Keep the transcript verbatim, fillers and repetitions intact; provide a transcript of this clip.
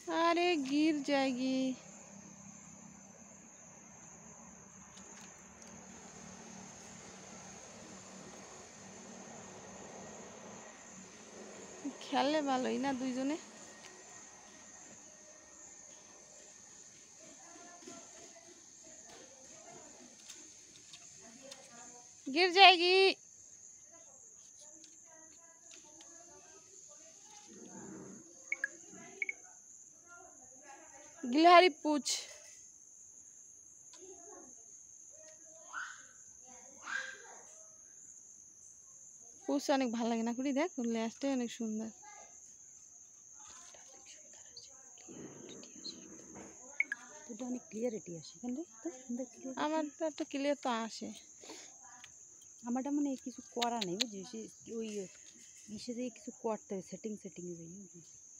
अरे गिर जाएगी। খেলে ভালোই না দুইজনে। गिर जाएगी। गिलहरी पूछ। पूछ অনেক ভালো লাগে না করি, দেখ লেজটাই অনেক সুন্দর। এটা অনেক ক্লিয়ারিটি আসে কেন রে? তো সুন্দর ক্লিয়ার। আমার তো একটা ক্লিয়ার তো আসে। আমারটা মানে কিছু করা নেই বুঝিস, ওই ইসে দিয়ে কিছু করতে হবে, সেটিং সেটিং দিয়ে বুঝিস।